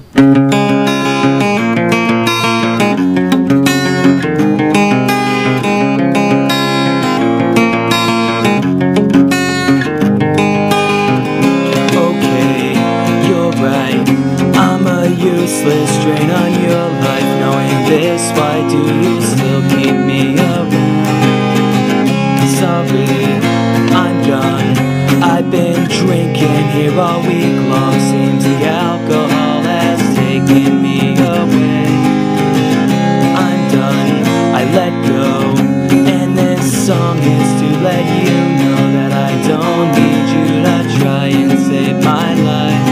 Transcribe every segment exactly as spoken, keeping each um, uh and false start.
Useless drain on your life. Knowing this, why do you still keep me around? Sorry, I'm done. I've been drinking here all week long. Seems the alcohol has taken me away. I'm done, I let go. And this song is to let you know that I don't need you to try and save my life.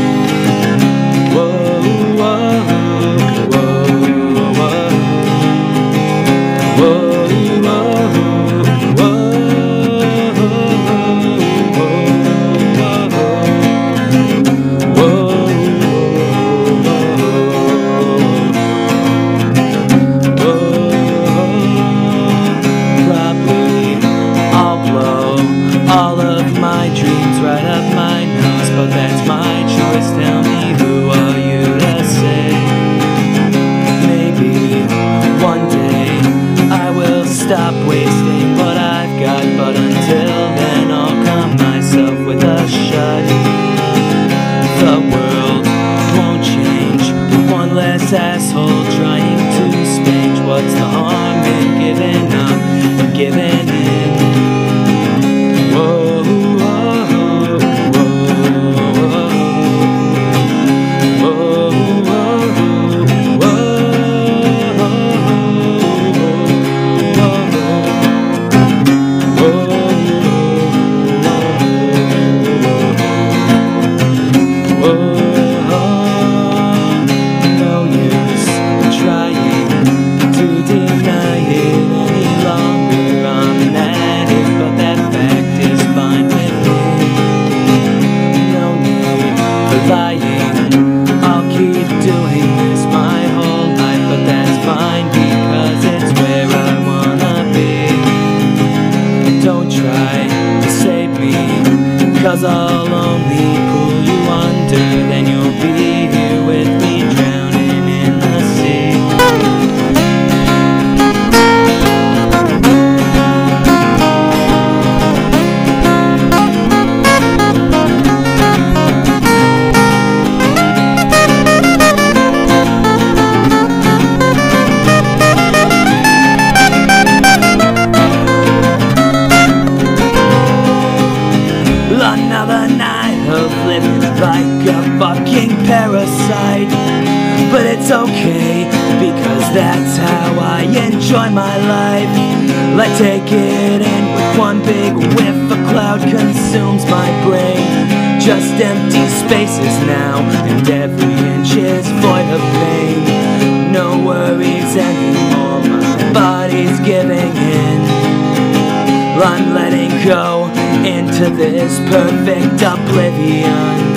All of my dreams right up my nose, but that's my choice. Tell me, who are you to say? Maybe one day I will stop wasting what I've got, but until then I'll calm myself with a shot. The world won't change with one less asshole trying to spank. What's the harm in giving up and giving in? Cause I'll only pull you under, then you'll be here with me drowning in the sea. Another night of living like a fucking parasite. But it's okay, because that's how I enjoy my life. Like take it in with one big whiff. A cloud consumes my brain. Just empty spaces now, and every inch is void of pain. No worries anymore, my body's giving in. I'm letting go into this perfect oblivion.